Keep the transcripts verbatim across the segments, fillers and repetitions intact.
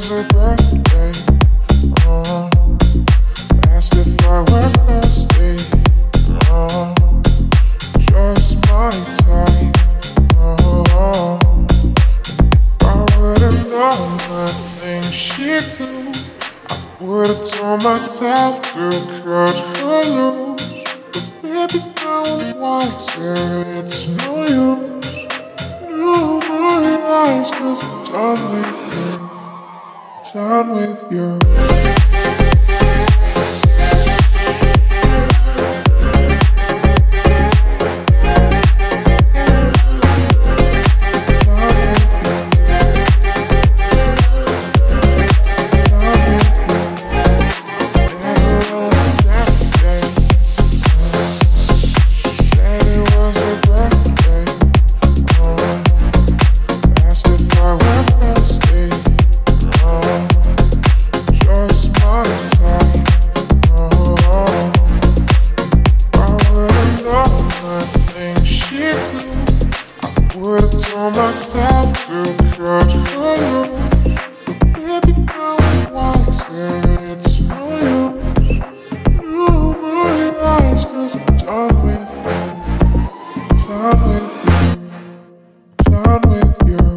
was her birthday. Uh, asked if I was thirsty. Uh, just my type. Uh, if I would've known the things she'd do, I would've told myself to cut her loose. But baby, now I'm wiser. It's no use. No more lies, 'cause I'm done with you. Done with you. Myself to cut her loose. Baby, now I'm wiser. It's no use. No more lies, 'cause I'm done with you. Done with you. Done with you.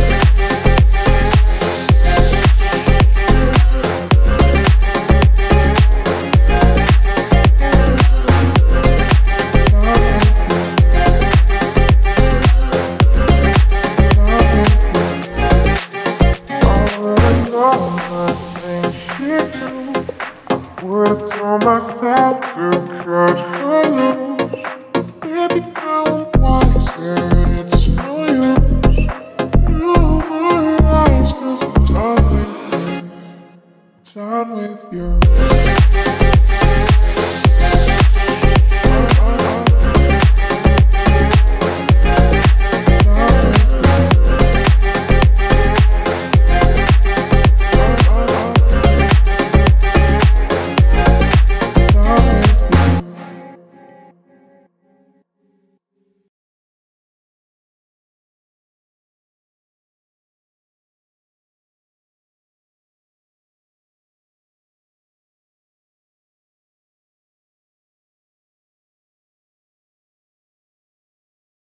Would've told myself to cut her loose. Baby, now I'm wiser. It's no use. No more lies, 'cause I'm done with you. Done with you.